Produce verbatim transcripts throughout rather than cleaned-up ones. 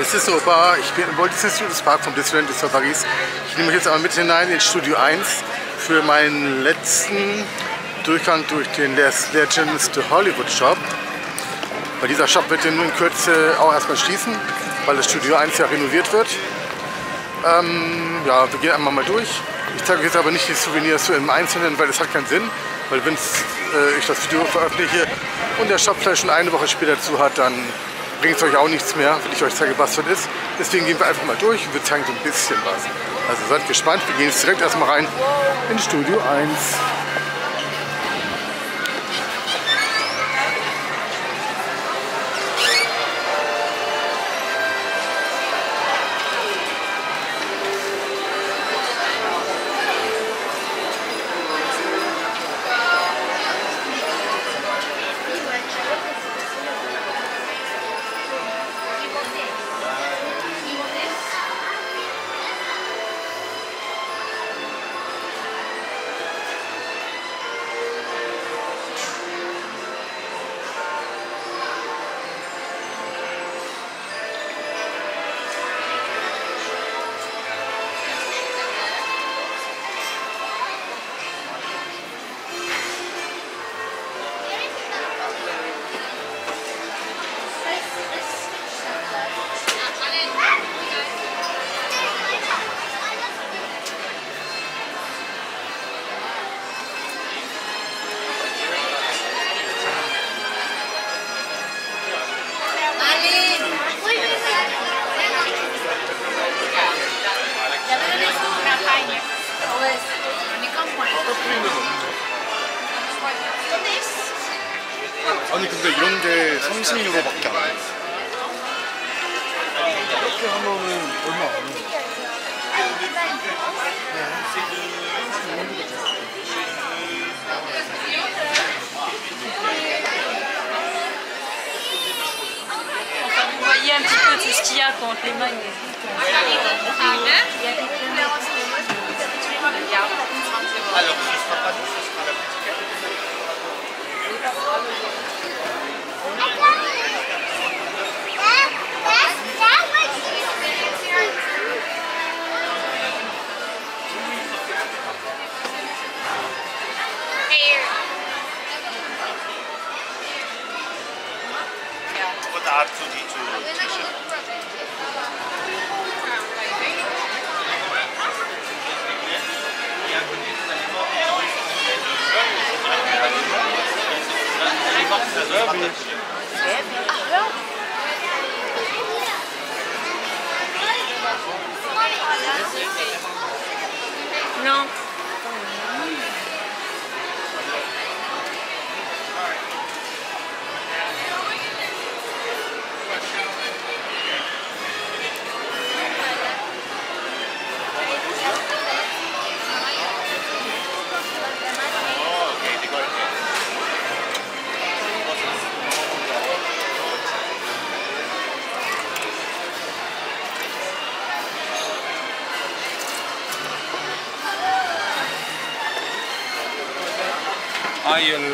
Es ist Europa, ich bin im Walt Disney Studios Park vom Disneyland in Paris. Ich nehme euch jetzt einmal mit hinein in Studio eins für meinen letzten Durchgang durch den Legends to Hollywood Shop. Weil dieser Shop wird in Kürze auch erstmal schließen, weil das Studio eins ja renoviert wird. Ähm, ja, wir gehen einmal mal durch. Ich zeige euch jetzt aber nicht die Souvenirs so im Einzelnen, weil das hat keinen Sinn. Weil wenn äh, ich das Video veröffentliche und der Shop vielleicht schon eine Woche später zu hat, dann bringt es euch auch nichts mehr, wenn ich euch zeige, was das ist. Deswegen gehen wir einfach mal durch und wir zeigen so ein bisschen was. Also seid gespannt, wir gehen jetzt direkt erstmal rein in Studio eins. 아니 근데 이런 게 삼십 유로밖에 안 해. 이렇게 하면은 얼마 안 해. Enfin, vous voyez un petit peu tout ce qu'il y a quand les mains il y a des Alors, ce sera pas nous, ce sera la petite carte. What are two D two t-shirts? Non. Hay el...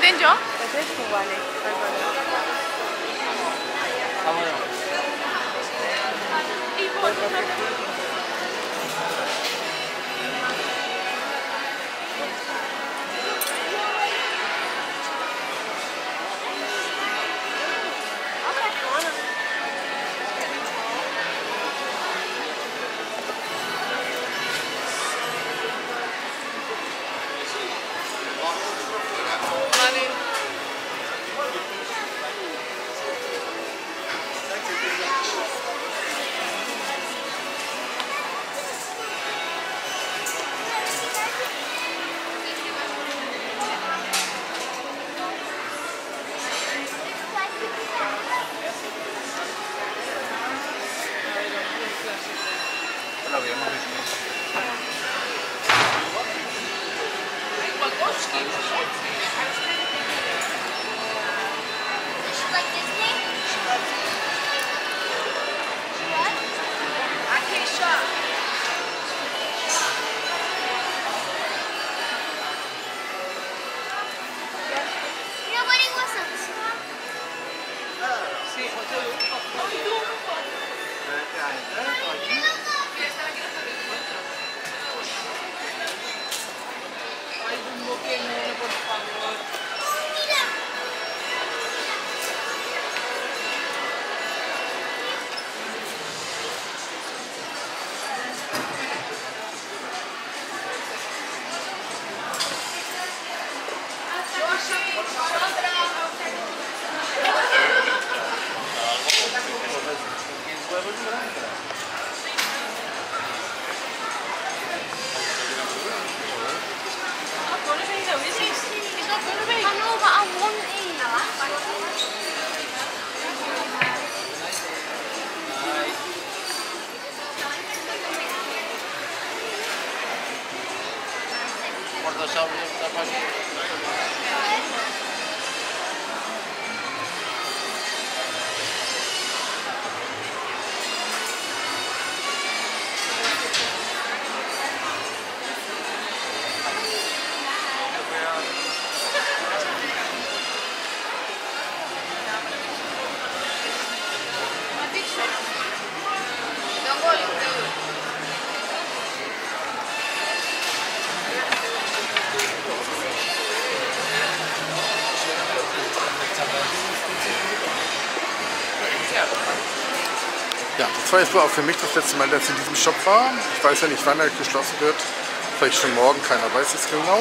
dentro? Adesso vale. Ja, das war jetzt wohl auch für mich das letzte Mal, dass ich in diesem Shop war. Ich weiß ja nicht, wann er geschlossen wird. Vielleicht schon morgen, keiner weiß es genau.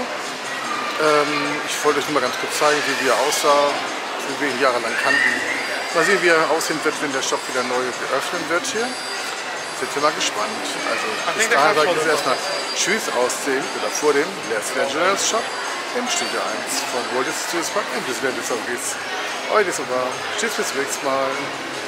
Ähm, ich wollte euch nur mal ganz kurz zeigen, wie er aussah, wie wir ihn jahrelang kannten. Mal sehen, wie er aussehen wird, wenn der Shop wieder neu geöffnet wird hier. Sind wir mal gespannt. Also bis dahin sage ich jetzt erstmal Tschüss aus dem oder vor dem Leslie Journals Shop im Studio eins von Walt Disney Studios Park in Disneyland. Heute ist aber Tschüss, bis zum nächsten Mal.